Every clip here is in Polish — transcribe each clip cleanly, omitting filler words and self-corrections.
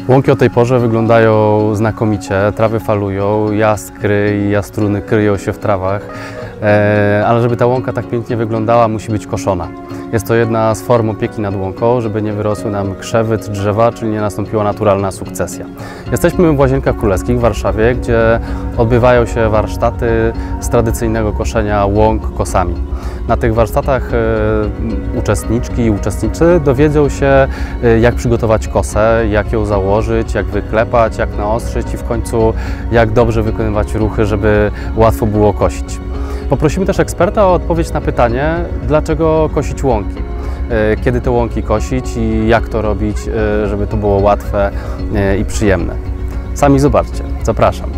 Łąki o tej porze wyglądają znakomicie, trawy falują, jaskry i jastruny kryją się w trawach, ale żeby ta łąka tak pięknie wyglądała, musi być koszona. Jest to jedna z form opieki nad łąką, żeby nie wyrosły nam krzewy, drzewa, czyli nie nastąpiła naturalna sukcesja. Jesteśmy w Łazienkach Królewskich w Warszawie, gdzie odbywają się warsztaty z tradycyjnego koszenia łąk kosami. Na tych warsztatach uczestniczki i uczestnicy dowiedzą się, jak przygotować kosę, jak ją założyć, jak wyklepać, jak naostrzyć i w końcu jak dobrze wykonywać ruchy, żeby łatwo było kosić. Poprosimy też eksperta o odpowiedź na pytanie, dlaczego kosić łąki, kiedy te łąki kosić i jak to robić, żeby to było łatwe i przyjemne. Sami zobaczcie. Zapraszam.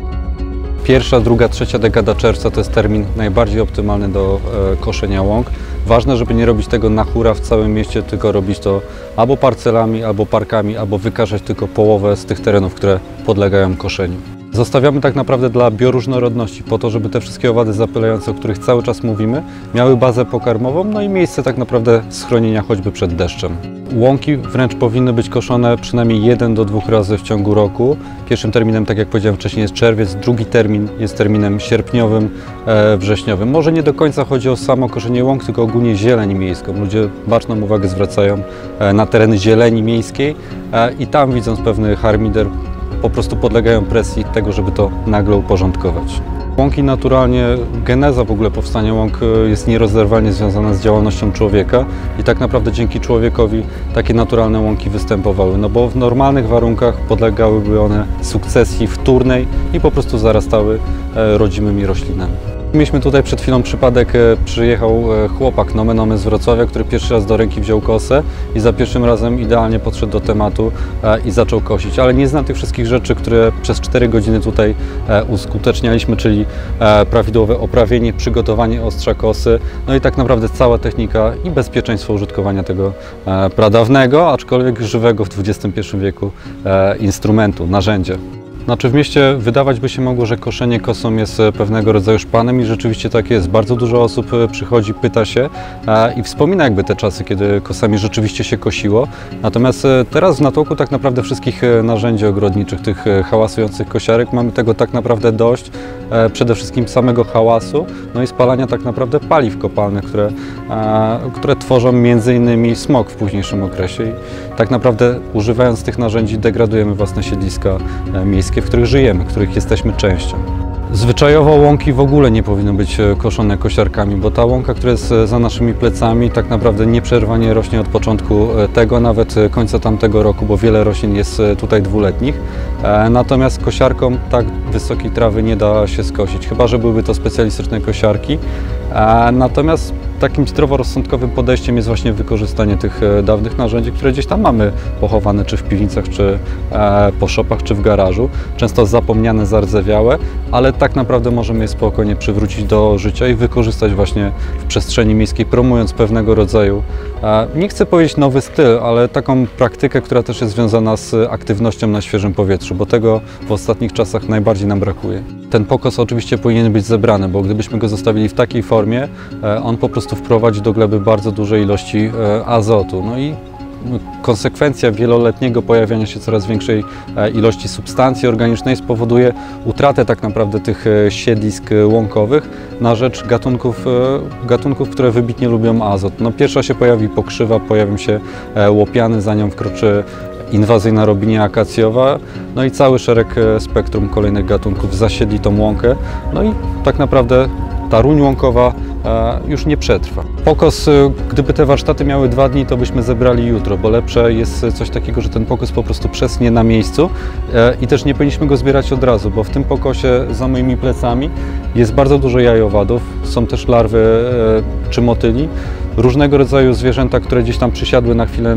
Pierwsza, druga, trzecia dekada czerwca to jest termin najbardziej optymalny do koszenia łąk. Ważne, żeby nie robić tego na hura w całym mieście, tylko robić to albo parcelami, albo parkami, albo wykażać tylko połowę z tych terenów, które podlegają koszeniu. Zostawiamy tak naprawdę dla bioróżnorodności, po to, żeby te wszystkie owady zapylające, o których cały czas mówimy, miały bazę pokarmową, no i miejsce tak naprawdę schronienia choćby przed deszczem. Łąki wręcz powinny być koszone przynajmniej 1 do 2 razy w ciągu roku. Pierwszym terminem, tak jak powiedziałem wcześniej, jest czerwiec, drugi termin jest terminem sierpniowym, wrześniowym. Może nie do końca chodzi o samo koszenie łąk, tylko ogólnie zieleń miejską. Ludzie baczną uwagę zwracają na tereny zieleni miejskiej i tam, widząc pewny harmider, po prostu podlegają presji tego, żeby to nagle uporządkować. Łąki naturalnie, geneza w ogóle powstania łąk jest nierozerwalnie związana z działalnością człowieka i tak naprawdę dzięki człowiekowi takie naturalne łąki występowały, no bo w normalnych warunkach podlegałyby one sukcesji wtórnej i po prostu zarastały rodzimymi roślinami. Mieliśmy tutaj przed chwilą przypadek, przyjechał chłopak nomen omen z Wrocławia, który pierwszy raz do ręki wziął kosę i za pierwszym razem idealnie podszedł do tematu i zaczął kosić. Ale nie zna tych wszystkich rzeczy, które przez 4 godziny tutaj uskutecznialiśmy, czyli prawidłowe oprawienie, przygotowanie ostrza kosy, no i tak naprawdę cała technika i bezpieczeństwo użytkowania tego pradawnego, aczkolwiek żywego w XXI wieku instrumentu, narzędzia. Znaczy w mieście wydawać by się mogło, że koszenie kosą jest pewnego rodzaju szpanem i rzeczywiście tak jest. Bardzo dużo osób przychodzi, pyta się i wspomina jakby te czasy, kiedy kosami rzeczywiście się kosiło. Natomiast teraz w natłoku tak naprawdę wszystkich narzędzi ogrodniczych, tych hałasujących kosiarek, mamy tego tak naprawdę dość. Przede wszystkim samego hałasu, no i spalania tak naprawdę paliw kopalnych, które tworzą m.in. smog w późniejszym okresie. I tak naprawdę używając tych narzędzi degradujemy własne siedliska miejskie, w których żyjemy, których jesteśmy częścią. Zwyczajowo łąki w ogóle nie powinny być koszone kosiarkami, bo ta łąka, która jest za naszymi plecami, tak naprawdę nieprzerwanie rośnie od początku tego, nawet końca tamtego roku, bo wiele roślin jest tutaj dwuletnich. Natomiast kosiarką tak wysokiej trawy nie da się skosić, chyba że byłyby to specjalistyczne kosiarki. Natomiast takim zdroworozsądkowym podejściem jest właśnie wykorzystanie tych dawnych narzędzi, które gdzieś tam mamy pochowane, czy w piwnicach, czy po szopach, czy w garażu. Często zapomniane, zardzewiałe, ale tak naprawdę możemy je spokojnie przywrócić do życia i wykorzystać właśnie w przestrzeni miejskiej, promując pewnego rodzaju, nie chcę powiedzieć nowy styl, ale taką praktykę, która też jest związana z aktywnością na świeżym powietrzu, bo tego w ostatnich czasach najbardziej nam brakuje. Ten pokos oczywiście powinien być zebrany, bo gdybyśmy go zostawili w takiej formie, on po prostu wprowadzi do gleby bardzo duże ilości azotu. No i konsekwencja wieloletniego pojawiania się coraz większej ilości substancji organicznej spowoduje utratę tak naprawdę tych siedlisk łąkowych na rzecz gatunków, które wybitnie lubią azot. No, pierwsza się pojawi pokrzywa, pojawią się łopiany, za nią wkroczy inwazyjna robinia akacjowa, no i cały szereg spektrum kolejnych gatunków zasiedli tą łąkę, no i tak naprawdę ta ruń łąkowa już nie przetrwa. Pokos, gdyby te warsztaty miały 2 dni, to byśmy zebrali jutro, bo lepsze jest coś takiego, że ten pokos po prostu przesnie na miejscu i też nie powinniśmy go zbierać od razu, bo w tym pokosie za moimi plecami jest bardzo dużo jaj owadów, są też larwy czy motyli, różnego rodzaju zwierzęta, które gdzieś tam przysiadły na chwilę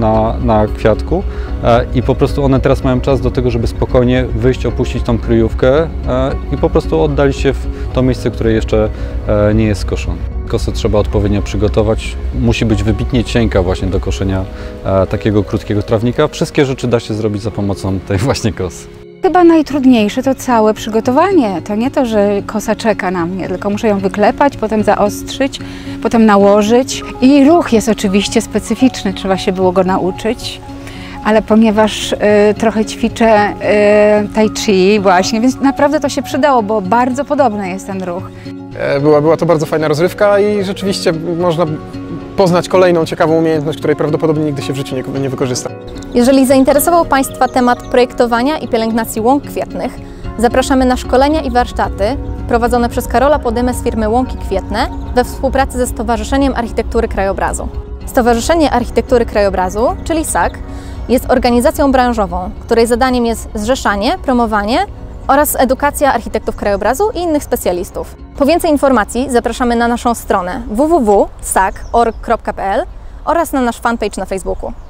na kwiatku i po prostu one teraz mają czas do tego, żeby spokojnie wyjść, opuścić tą kryjówkę i po prostu oddalić się w to miejsce, które jeszcze nie jest skoszone. Kosę trzeba odpowiednio przygotować, musi być wybitnie cienka właśnie do koszenia takiego krótkiego trawnika. Wszystkie rzeczy da się zrobić za pomocą tej właśnie kosy. Chyba najtrudniejsze to całe przygotowanie. To nie to, że kosa czeka na mnie, tylko muszę ją wyklepać, potem zaostrzyć, potem nałożyć. I ruch jest oczywiście specyficzny, trzeba się było go nauczyć. ale ponieważ trochę ćwiczę tai chi właśnie, więc naprawdę to się przydało, bo bardzo podobny jest ten ruch. Była to bardzo fajna rozrywka i rzeczywiście można poznać kolejną ciekawą umiejętność, której prawdopodobnie nigdy się w życiu nie wykorzysta. Jeżeli zainteresował Państwa temat projektowania i pielęgnacji łąk kwietnych, zapraszamy na szkolenia i warsztaty prowadzone przez Karola Podymę z firmy Łąki Kwietne we współpracy ze Stowarzyszeniem Architektury Krajobrazu. Stowarzyszenie Architektury Krajobrazu, czyli SAK, jest organizacją branżową, której zadaniem jest zrzeszanie, promowanie oraz edukacja architektów krajobrazu i innych specjalistów. Po więcej informacji zapraszamy na naszą stronę www.sak.org.pl oraz na nasz fanpage na Facebooku.